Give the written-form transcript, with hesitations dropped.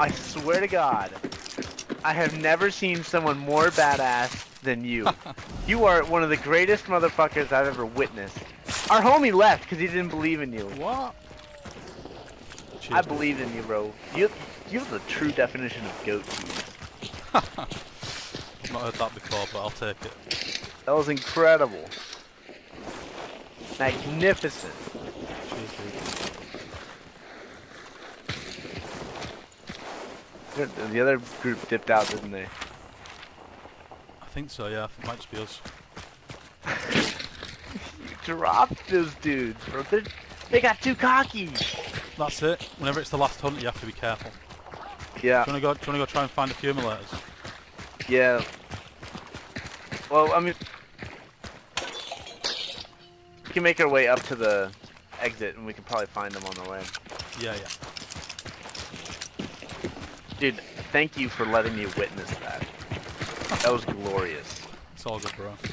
I swear to God, I have never seen someone more badass than you. You are one of the greatest motherfuckers I've ever witnessed. Our homie left because he didn't believe in you. What? Cheers, I believed in you, bro. You're the true definition of goat cheese. I've not heard that before, but I'll take it. That was incredible. Magnificent. Cheers, dude. The other group dipped out, didn't they? I think so, yeah. It might just be us. You dropped those dudes, bro. They got too cocky. That's it. Whenever it's the last hunt, you have to be careful. Yeah. Do you wanna go try and find accumulators? Yeah. Well, I mean, we can make our way up to the exit, and we can probably find them on the way. Yeah, yeah. Dude, thank you for letting me witness that. That was glorious. It's all good, bro.